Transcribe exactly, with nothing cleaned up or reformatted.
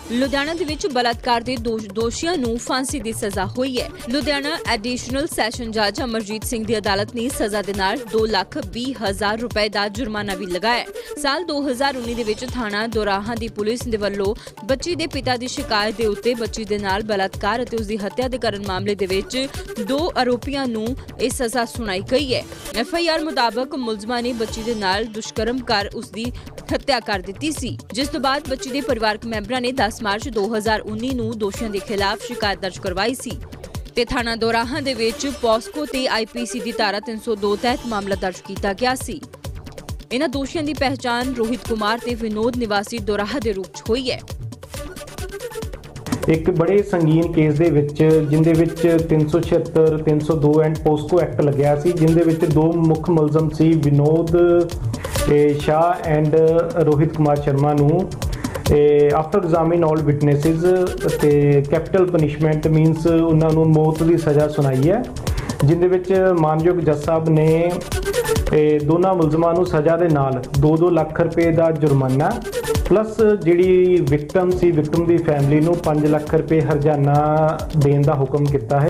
ਲੁਧਿਆਣਾ ਦੇ ਵਿੱਚ ਬਲਾਤਕਾਰ ਦੇ ਦੋਸ਼ੀਆਂ ਨੂੰ ਫਾਂਸੀ ਦੀ ਸਜ਼ਾ ਹੋਈ ਹੈ। ਲੁਧਿਆਣਾ ਐਡੀਸ਼ਨਲ ਸੈਸ਼ਨ ਜੱਜ ਅਮਰਜੀਤ ਸਿੰਘ ਦੀ ਅਦਾਲਤ ਨੇ ਸਜ਼ਾ ਦੇ ਨਾਲ ਦੋ ਲੱਖ ਵੀਹ ਹਜ਼ਾਰ ਰੁਪਏ ਦਾ ਜੁਰਮਾਨਾ ਵੀ ਲਗਾਇਆ। ਸਾਲ ਦੋ ਹਜ਼ਾਰ ਉੱਨੀ ਦੇ ਵਿੱਚ ਥਾਣਾ ਦੋਰਾਹਾ ਦੀ ਪੁਲਿਸ ਦੇ ਵੱਲੋਂ ਬੱਚੀ ਦੇ ਪਿਤਾ ਦੀ ਸ਼ਿਕਾਇਤ ਦੇ ਉੱਤੇ ਬੱਚੀ ਦੇ ਨਾਲ ਬਲਾਤਕਾਰ ਅਤੇ ਉਸ ਦੀ ਹੱਤਿਆ ਦੇ ਕਰਨ ਮਾਮਲੇ ਦੇ ਵਿੱਚ ਦੋ ਆਰੋਪੀਆਂ ਨੂੰ ਇਹ ਸਜ਼ਾ ਸੁਣਾਈ ਗਈ ਹੈ। ਐਫ ਆਈ ਆਰ ਮੁਤਾਬਕ ਮੁਲਜ਼ਮਾਂ ਨੇ ਬੱਚੀ ਦੇ ਨਾਲ ਦੁਸ਼ਕਰਮ ਕਰ ਉਸ ਦੀ ਹੱਤਿਆ ਕਰ ਦਿੱਤੀ ਸੀ, ਜਿਸ ਤੋਂ ਬਾਅਦ ਬੱਚੀ ਦੇ ਪਰਿਵਾਰਕ ਮੈਂਬਰਾਂ ਨੇ ਦਸ ਮਾਰਚ ਦੋ ਹਜ਼ਾਰ ਉੱਨੀ ਨੂੰ ਦੋਸ਼ੀਆਂ ਦੇ ਖਿਲਾਫ ਸ਼ਿਕਾਇਤ ਦਰਜ ਕਰਵਾਈ ਸੀ ਤੇ ਥਾਣਾ ਦੋਰਾਹਾ ਦੇ ਵਿੱਚ ਪੋਸਕੋ ਤੇ ਆਈ ਪੀ ਸੀ ਦੀ ਧਾਰਾ ਤਿੰਨ ਸੌ ਦੋ ਤਹਿਤ ਮਾਮਲਾ ਦਰਜ ਕੀਤਾ ਗਿਆ ਸੀ। ਇਨ੍ਹਾਂ ਦੋਸ਼ੀਆਂ ਦੀ ਪਹਿਚਾਣ ਰੋਹਿਤ ਕੁਮਾਰ ਤੇ ਵਿਨੋਦ ਨਿਵਾਸੀ ਦੋਰਾਹਾ ਦੇ ਰੂਪ 'ਚ ਹੋਈ ਹੈ। ਇੱਕ ਬੜੇ ਸੰਗੀਨ ਕੇਸ ਦੇ ਵਿੱਚ ਜਿੰਦੇ ਵਿੱਚ ਤਿੰਨ ਸੌ ਛਿਹੱਤਰ ਤਿੰਨ ਸੌ ਦੋ ਐਂਡ ਪੋਸਕੋ ਐਕਟ ਲੱਗਿਆ ਸੀ, ਜਿੰਦੇ ਵਿੱਚ ਦੋ ਮੁੱਖ ਮੁਲਜ਼ਮ ਸੀ ਵਿਨੋਦ ਸ਼ਾਹ ਐਂਡ ਰੋਹਿਤ ਕੁਮਾਰ ਸ਼ਰਮਾ ਨੂੰ ਆਫਟਰ ਐਗਜ਼ਾਮਿਨ ਆਲ ਵਿਟਨੈਸਿਸ ਅਤੇ ਕੈਪੀਟਲ ਪਨਿਸ਼ਮੈਂਟ ਮੀਨਸ ਉਹਨਾਂ ਨੂੰ ਮੌਤ ਦੀ ਸਜ਼ਾ ਸੁਣਾਈ ਹੈ, ਜਿੰਦੇ ਵਿੱਚ ਮਾਨਯੋਗ ਜੱਜ ਸਾਹਿਬ ਨੇ ਦੋਨਾਂ ਮੁਲਜ਼ਮਾਂ ਨੂੰ ਸਜ਼ਾ ਦੇ ਨਾਲ ਦੋ ਦੋ ਲੱਖ ਰੁਪਏ ਦਾ ਜੁਰਮਾਨਾ ਪਲੱਸ ਜਿਹੜੀ ਵਿਕਟਮ ਸੀ ਵਿਕਟਮ ਦੀ ਫੈਮਿਲੀ ਨੂੰ ਪੰਜ ਲੱਖ ਰੁਪਏ ਹਰਜਾਨਾ ਦੇਣ ਦਾ ਹੁਕਮ ਕੀਤਾ ਹੈ।